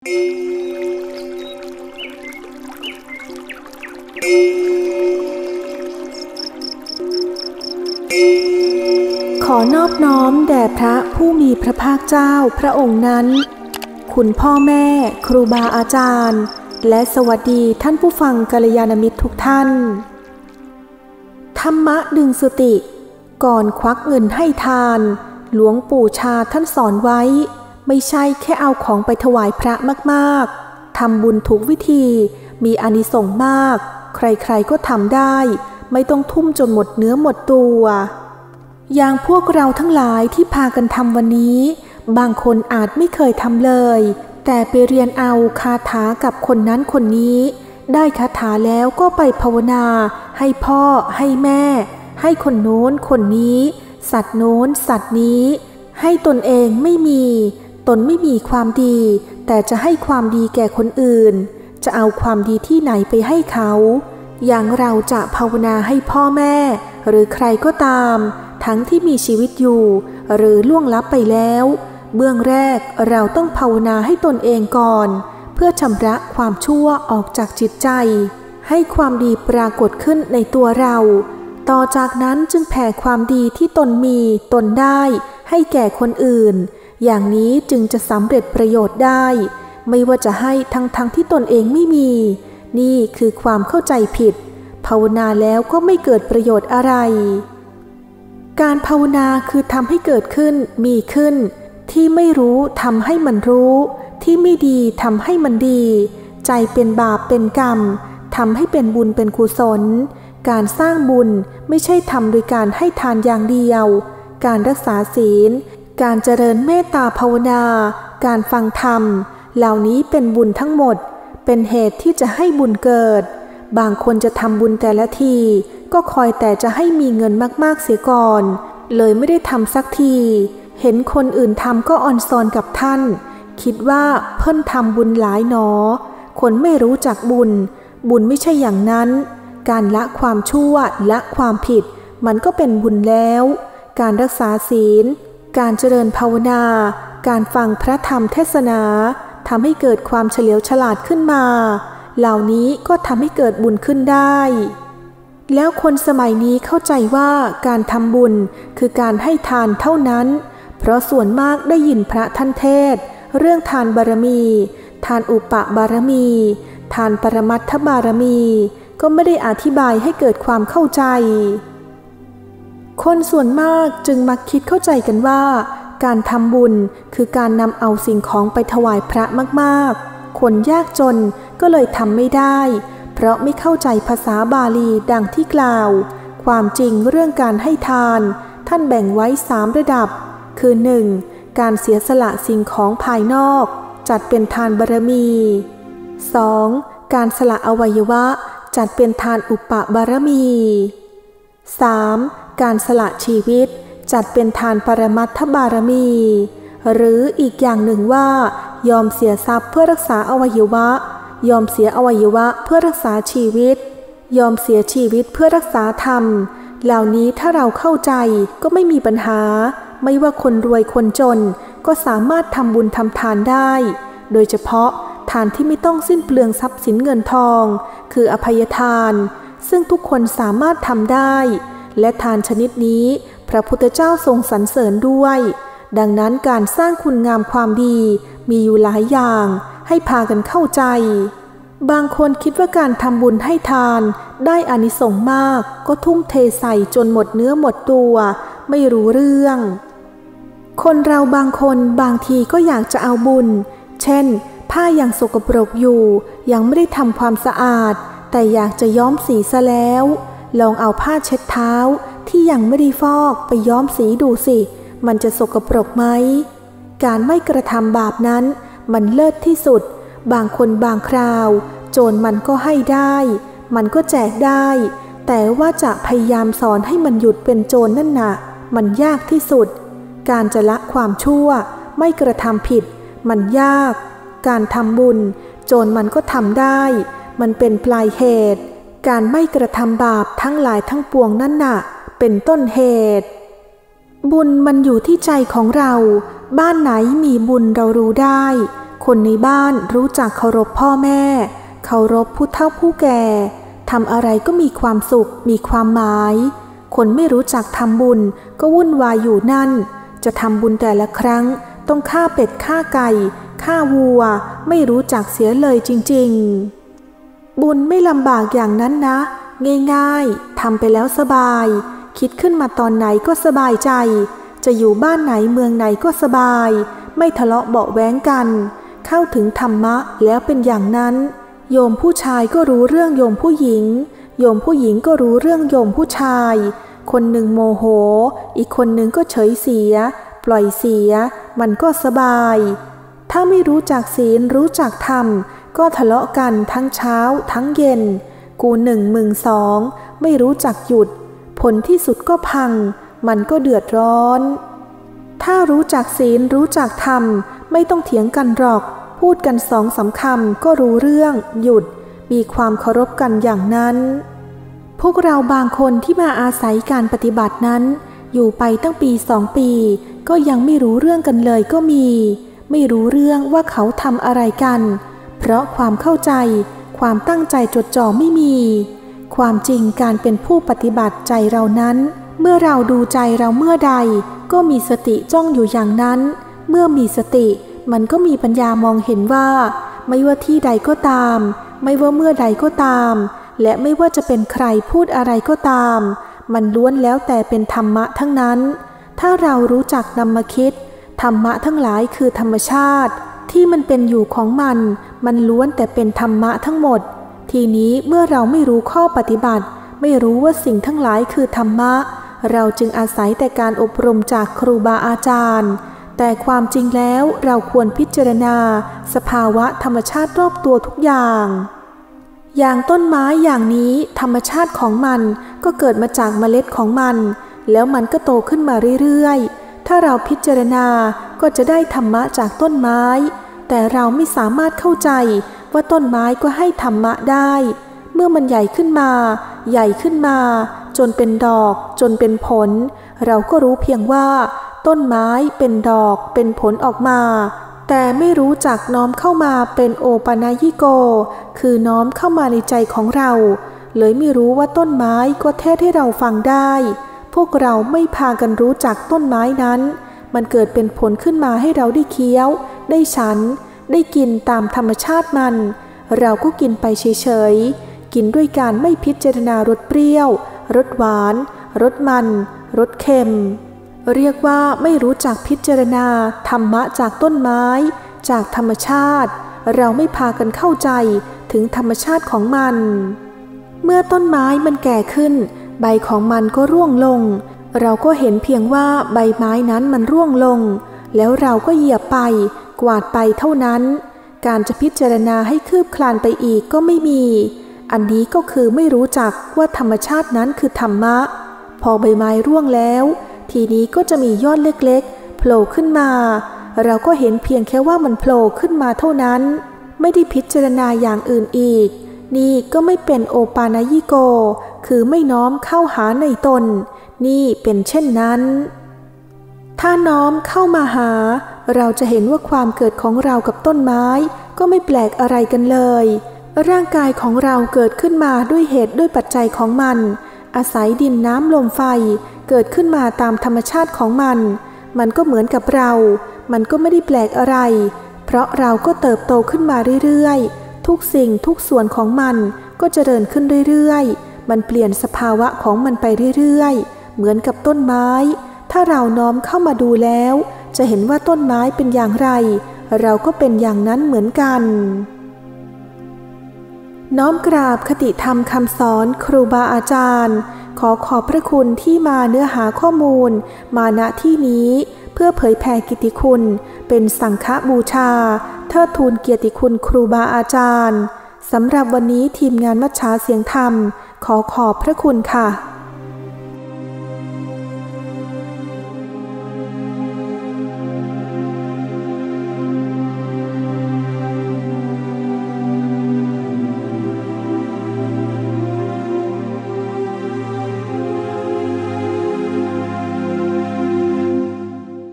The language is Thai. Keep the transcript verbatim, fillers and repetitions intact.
ขอนอบน้อมแด่พระผู้มีพระภาคเจ้าพระองค์นั้นคุณพ่อแม่ครูบาอาจารย์และสวัสดีท่านผู้ฟังกัลยาณมิตรทุกท่านธรรมะดึงสติก่อนควักเงินให้ทานหลวงปู่ชาท่านสอนไว้ไม่ใช่แค่เอาของไปถวายพระมากๆทำบุญถูกวิธีมีอานิสงส์มากใครๆก็ทำได้ไม่ต้องทุ่มจนหมดเนื้อหมดตัวอย่างพวกเราทั้งหลายที่พากันทำวันนี้บางคนอาจไม่เคยทำเลยแต่ไปเรียนเอาคาถากับคนนั้นคนนี้ได้คาถาแล้วก็ไปภาวนาให้พ่อให้แม่ให้คนโน้นคนนี้สัตว์โน้นสัตว์นี้ให้ตนเองไม่มีตนไม่มีความดีแต่จะให้ความดีแก่คนอื่นจะเอาความดีที่ไหนไปให้เขาอย่างเราจะภาวนาให้พ่อแม่หรือใครก็ตามทั้งที่มีชีวิตอยู่หรือล่วงลับไปแล้วเบื้องแรกเราต้องภาวนาให้ตนเองก่อนเพื่อชำระความชั่วออกจากจิตใจให้ความดีปรากฏขึ้นในตัวเราต่อจากนั้นจึงแผ่ความดีที่ตนมีตนได้ให้แก่คนอื่นอย่างนี้จึงจะสำเร็จประโยชน์ได้ไม่ว่าจะให้ทั้งทั้งที่ตนเองไม่มีนี่คือความเข้าใจผิดภาวนาแล้วก็ไม่เกิดประโยชน์อะไรการภาวนาคือทำให้เกิดขึ้นมีขึ้นที่ไม่รู้ทำให้มันรู้ที่ไม่ดีทำให้มันดีใจเป็นบาปเป็นกรรมทำให้เป็นบุญเป็นกุศลการสร้างบุญไม่ใช่ทำโดยการให้ทานอย่างเดียวการรักษาศีลการเจริญเมตตาภาวนาการฟังธรรมเหล่านี้เป็นบุญทั้งหมดเป็นเหตุที่จะให้บุญเกิดบางคนจะทำบุญแต่ละทีก็คอยแต่จะให้มีเงินมากๆเสียก่อนเลยไม่ได้ทำสักทีเห็นคนอื่นทำก็ออนซอนกับท่านคิดว่าเพิ่นทำบุญหลายหนอคนไม่รู้จักบุญบุญไม่ใช่อย่างนั้นการละความชั่วละความผิดมันก็เป็นบุญแล้วการรักษาศีลการเจริญภาวนาการฟังพระธรรมเทศนาทำให้เกิดความเฉลียวฉลาดขึ้นมาเหล่านี้ก็ทำให้เกิดบุญขึ้นได้แล้วคนสมัยนี้เข้าใจว่าการทำบุญคือการให้ทานเท่านั้นเพราะส่วนมากได้ยินพระท่านเทศเรื่องทานบารมีทานอุปบารมีทานปรมัตถบารมีก็ไม่ได้อธิบายให้เกิดความเข้าใจคนส่วนมากจึงมักคิดเข้าใจกันว่าการทำบุญคือการนำเอาสิ่งของไปถวายพระมากๆคนยากจนก็เลยทำไม่ได้เพราะไม่เข้าใจภาษาบาลีดังที่กล่าวความจริงเรื่องการให้ทานท่านแบ่งไว้สามระดับคือหนึ่งการเสียสละสิ่งของภายนอกจัดเป็นทานบารมีสองการสละอวัยวะจัดเป็นทานอุปบารมีสามการสละชีวิตจัดเป็นทานปรมัตถบารมีหรืออีกอย่างหนึ่งว่ายอมเสียทรัพย์เพื่อรักษาอวัยวะยอมเสียอวัยวะเพื่อรักษาชีวิตยอมเสียชีวิตเพื่อรักษาธรรมเหล่านี้ถ้าเราเข้าใจก็ไม่มีปัญหาไม่ว่าคนรวยคนจนก็สามารถทำบุญทำทานได้โดยเฉพาะทานที่ไม่ต้องสิ้นเปลืองทรัพย์สินเงินทองคืออภัยทานซึ่งทุกคนสามารถทำได้และทานชนิดนี้พระพุทธเจ้าทรงสรรเสริญด้วยดังนั้นการสร้างคุณงามความดีมีอยู่หลายอย่างให้พากันเข้าใจบางคนคิดว่าการทำบุญให้ทานได้อานิสงส์มากก็ทุ่มเทใส่จนหมดเนื้อหมดตัวไม่รู้เรื่องคนเราบางคนบางทีก็อยากจะเอาบุญเช่นผ้ายังสกปรกอยู่ยังไม่ได้ทำความสะอาดแต่อยากจะย้อมสีซะแล้วลองเอาผ้าเช็ดเท้าที่ยังไม่ได้ฟอกไปย้อมสีดูสิมันจะสกปรกไหมการไม่กระทำบาปนั้นมันเลิศที่สุดบางคนบางคราวโจรมันก็ให้ได้มันก็แจกได้แต่ว่าจะพยายามสอนให้มันหยุดเป็นโจรนั่นน่ะมันยากที่สุดการจะละความชั่วไม่กระทำผิดมันยากการทำบุญโจรมันก็ทำได้มันเป็นปลายเหตุการไม่กระทำบาปทั้งหลายทั้งปวงนั่นน่ะเป็นต้นเหตุบุญมันอยู่ที่ใจของเราบ้านไหนมีบุญเรารู้ได้คนในบ้านรู้จักเคารพพ่อแม่เคารพผู้เฒ่าผู้แก่ทำอะไรก็มีความสุขมีความหมายคนไม่รู้จักทำบุญก็วุ่นวายอยู่นั่นจะทำบุญแต่ละครั้งต้องฆ่าเป็ดฆ่าไก่ฆ่าวัวไม่รู้จักเสียเลยจริงๆบุญไม่ลำบากอย่างนั้นนะง่ายๆทำไปแล้วสบายคิดขึ้นมาตอนไหนก็สบายใจจะอยู่บ้านไหนเมืองไหนก็สบายไม่ทะเลาะเบาะแว้งกันเข้าถึงธรรมะแล้วเป็นอย่างนั้นโยมผู้ชายก็รู้เรื่องโยมผู้หญิงโยมผู้หญิงก็รู้เรื่องโยมผู้ชายคนหนึ่งโมโหอีกคนหนึ่งก็เฉยเสียปล่อยเสียมันก็สบายถ้าไม่รู้จักศีลรู้จักธรรมก็ทะเลาะกันทั้งเช้าทั้งเย็นกูหนึ่งมึงสองไม่รู้จักหยุดผลที่สุดก็พังมันก็เดือดร้อนถ้ารู้จักศีลรู้จักธรรมไม่ต้องเถียงกันหรอกพูดกันสองสามคำก็รู้เรื่องหยุดมีความเคารพกันอย่างนั้นพวกเราบางคนที่มาอาศัยการปฏิบัตินั้นอยู่ไปตั้งปีสองปีก็ยังไม่รู้เรื่องกันเลยก็มีไม่รู้เรื่องว่าเขาทำอะไรกันเพราะความเข้าใจความตั้งใจจดจ่อไม่มีความจริงการเป็นผู้ปฏิบัติใจเรานั้นเมื่อเราดูใจเราเมื่อใดก็มีสติจ้องอยู่อย่างนั้นเมื่อมีสติมันก็มีปัญญามองเห็นว่าไม่ว่าที่ใดก็ตามไม่ว่าเมื่อใดก็ตามและไม่ว่าจะเป็นใครพูดอะไรก็ตามมันล้วนแล้วแต่เป็นธรรมะทั้งนั้นถ้าเรารู้จักนำมาคิดธรรมะทั้งหลายคือธรรมชาติที่มันเป็นอยู่ของมันมันล้วนแต่เป็นธรรมะทั้งหมดทีนี้เมื่อเราไม่รู้ข้อปฏิบัติไม่รู้ว่าสิ่งทั้งหลายคือธรรมะเราจึงอาศัยแต่การอบรมจากครูบาอาจารย์แต่ความจริงแล้วเราควรพิจารณาสภาวะธรรมชาติรอบตัวทุกอย่างอย่างต้นไม้อย่างนี้ธรรมชาติของมันก็เกิดมาจากเมล็ดของมันแล้วมันก็โตขึ้นมาเรื่อยๆถ้าเราพิจารณาก็จะได้ธรรมะจากต้นไม้แต่เราไม่สามารถเข้าใจว่าต้นไม้ก็ให้ธรรมะได้เมื่อมันใหญ่ขึ้นมาใหญ่ขึ้นมาจนเป็นดอกจนเป็นผลเราก็รู้เพียงว่าต้นไม้เป็นดอกเป็นผลออกมาแต่ไม่รู้จักน้อมเข้ามาเป็นโอปานายิโกคือน้อมเข้ามาในใจของเราเลยไม่รู้ว่าต้นไม้ก็เทศให้เราฟังได้พวกเราไม่พากันรู้จักต้นไม้นั้นมันเกิดเป็นผลขึ้นมาให้เราได้เคี้ยวได้ฉันได้กินตามธรรมชาติมันเราก็กินไปเฉยๆกินด้วยการไม่พิจารณารสเปรี้ยวรสหวานรสมันรสเค็มเรียกว่าไม่รู้จักพิจารณาธรรมะจากต้นไม้จากธรรมชาติเราไม่พากันเข้าใจถึงธรรมชาติของมันเมื่อต้นไม้มันแก่ขึ้นใบของมันก็ร่วงลงเราก็เห็นเพียงว่าใบไม้นั้นมันร่วงลงแล้วเราก็เหยียบไปกวาดไปเท่านั้นการจะพิจารณาให้คืบคลานไปอีกก็ไม่มีอันนี้ก็คือไม่รู้จักว่าธรรมชาตินั้นคือธรรมะพอใบไม้ร่วงแล้วทีนี้ก็จะมียอดเล็กๆโผล่ขึ้นมาเราก็เห็นเพียงแค่ว่ามันโผล่ขึ้นมาเท่านั้นไม่ได้พิจารณาอย่างอื่นอีกนี่ก็ไม่เป็นโอปานายิโกคือไม่น้อมเข้าหาในตนนี่เป็นเช่นนั้นถ้าน้อมเข้ามาหาเราจะเห็นว่าความเกิดของเรากับต้นไม้ก็ไม่แปลกอะไรกันเลยร่างกายของเราเกิดขึ้นมาด้วยเหตุด้วยปัจจัยของมันอาศัยดินน้ำลมไฟเกิดขึ้นมาตามธรรมชาติของมันมันก็เหมือนกับเรามันก็ไม่ได้แปลกอะไรเพราะเราก็เติบโตขึ้นมาเรื่อยๆทุกสิ่งทุกส่วนของมันก็เจริญขึ้นเรื่อยๆมันเปลี่ยนสภาวะของมันไปเรื่อยๆเหมือนกับต้นไม้ถ้าเราน้อมเข้ามาดูแล้วจะเห็นว่าต้นไม้เป็นอย่างไรเราก็เป็นอย่างนั้นเหมือนกันน้อมกราบคติธรรมคำสอนครูบาอาจารย์ขอขอบพระคุณที่มาเนื้อหาข้อมูลมาณที่นี้เพื่อเผยแผ่กิตติคุณเป็นสังฆบูชาเทิดทูนเกียรติคุณครูบาอาจารย์สำหรับวันนี้ทีมงานมัชฌาเสียงธรรมขอขอบพระคุณค่ะ